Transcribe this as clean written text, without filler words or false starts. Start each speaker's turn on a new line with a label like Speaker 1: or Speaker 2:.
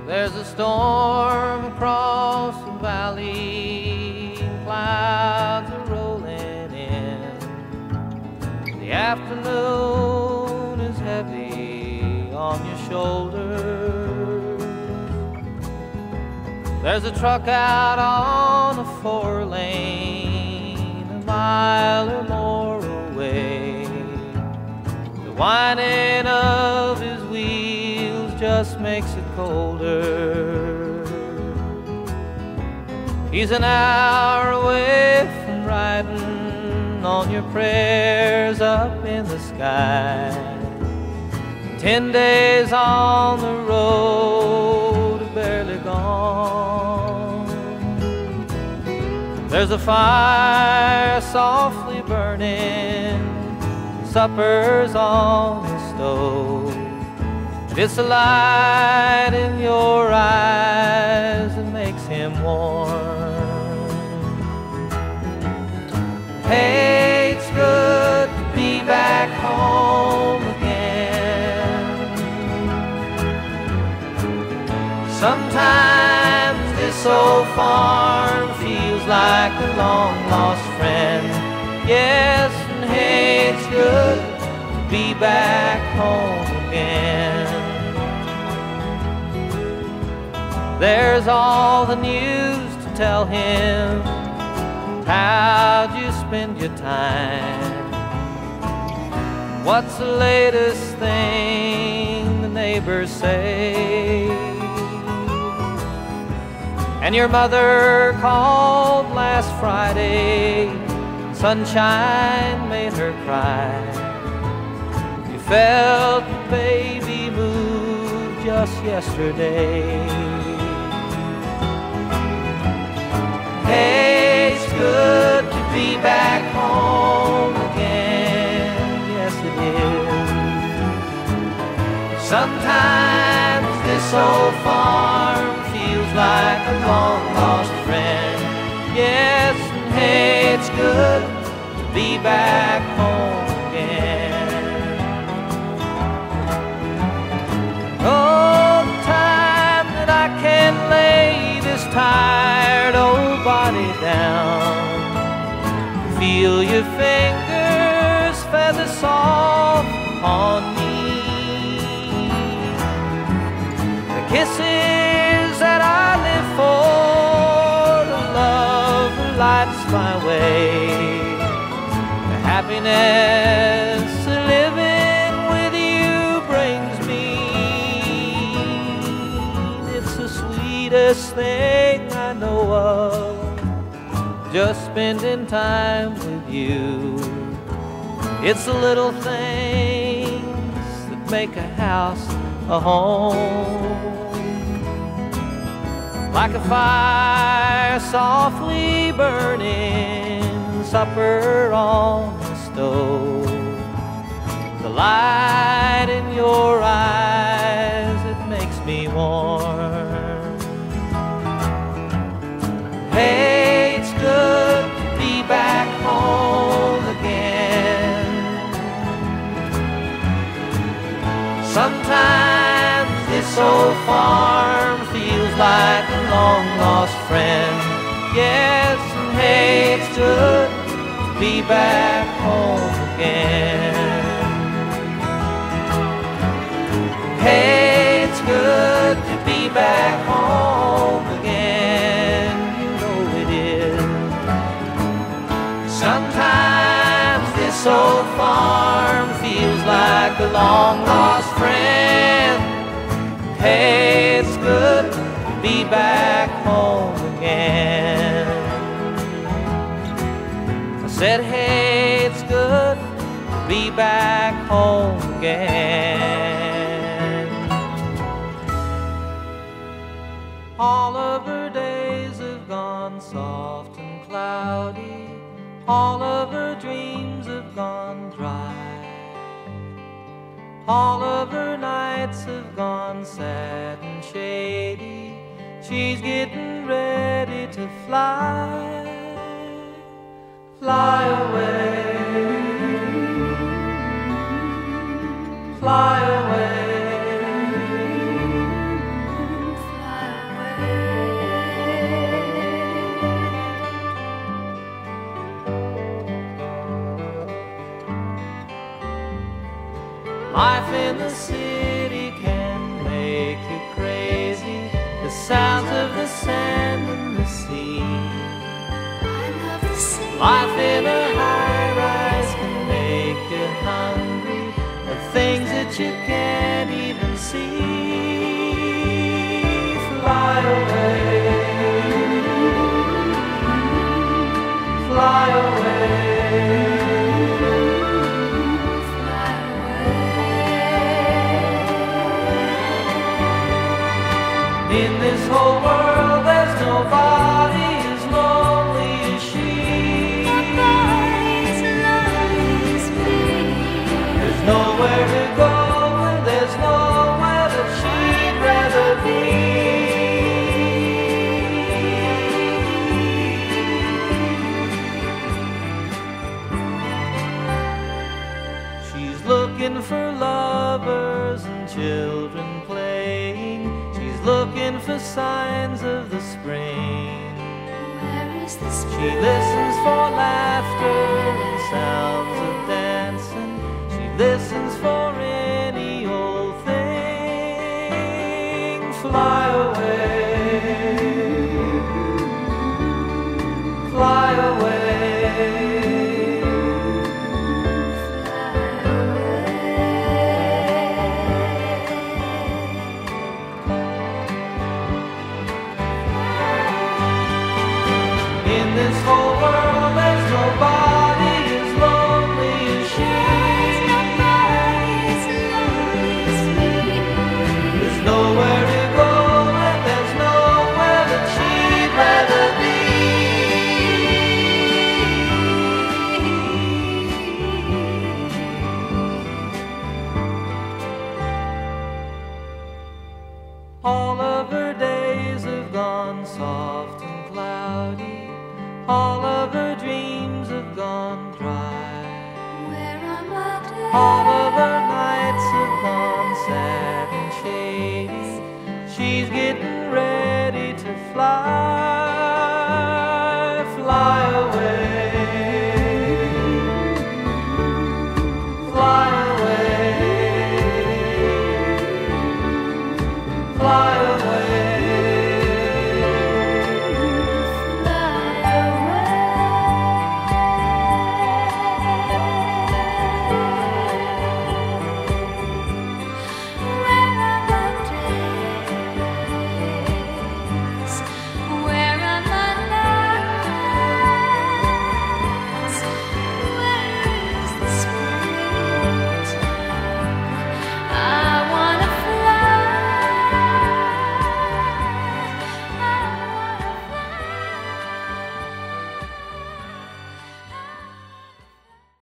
Speaker 1: There's a storm across the valley, clouds are rolling in. The afternoon is heavy on your shoulders. There's a truck out on a 4-lane, a mile or more away. The whining of his wheels just makes it colder. He's an hour away from riding on your prayers up in the sky. 10 days on the road, barely gone. There's a fire softly burning, supper's on the stove. It's the light in your eyes that makes him warm. Hey, it's good to be back home again. Sometimes this old farm feels like a long-lost friend. Yes, and hey, it's good to be back home again. There's all the news to tell him. How'd you spend your time? What's the latest thing the neighbors say? And your mother called last Friday, sunshine made her cry. You felt the baby move just yesterday. Hey, it's good to be back home again. Yes, it is. Sometimes this old farm feels like a long-lost friend. Yes, and hey, it's good to be back home again. Oh, the time that I can lay this tired old body down, feel your fingers feather soft on me. The kisses that I live for, the love that lights my way, the happiness of living with you brings me. It's the sweetest thing I know of, just spending time with you. It's the little things that make a house a home. Like a fire softly burning, supper on the stove. The light in your eyes, it makes me warm. Hey, it's good to be back home again. Sometimes this old farm feels like a long-lost friend. Yes, and hey, it's good to be back home again. Hey, it's good to be back home again. You know it is. Sometimes this old farm feels like a long-lost friend. Hey, it's good to be back home again. I said, hey, it's good to be back home again. All of her days have gone soft and cloudy. All of her dreams have gone dry. All of her nights have gone sad and shady. She's getting ready to fly, fly away, fly away, Life in the city can make you crazy. The sounds of the sand and the sea.
Speaker 2: I love the sea.
Speaker 1: Life in a high-rise can make you hungry. The things that you can't even see. Fly away, fly away. In this whole world there's nobody as lonely as she.
Speaker 2: Nobody as lonely as me.
Speaker 1: There's nowhere to go and there's nowhere that she'd rather be. She's looking for lovers and children playing. She's looking for signs of the spring.
Speaker 2: Where is the spring?
Speaker 1: She listens for laughter and sounds of dancing. She listens for any old thing. Fly away, fly away. In this whole world there's nobody as lonely as she.
Speaker 2: Nobody as lonely as me.
Speaker 1: There's nowhere to go and there's nowhere that she'd rather be. All of her days have gone soft and cloudy. All of her dreams have gone dry.
Speaker 2: Where are my days?
Speaker 1: All of her nights have gone sad and shady. She's getting ready to fly.